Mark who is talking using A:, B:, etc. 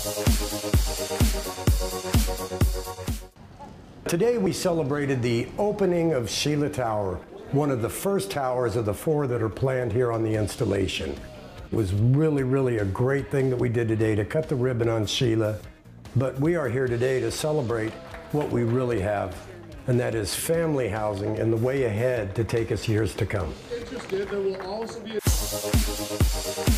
A: Today we celebrated the opening of Shilla Tower, one of the first towers of the 4 that are planned here on the installation. It was really a great thing that we did today to cut the ribbon on Shilla, but we are here today to celebrate what we really have, and that is family housing and the way ahead to take us years to come.
B: Interested, there will also be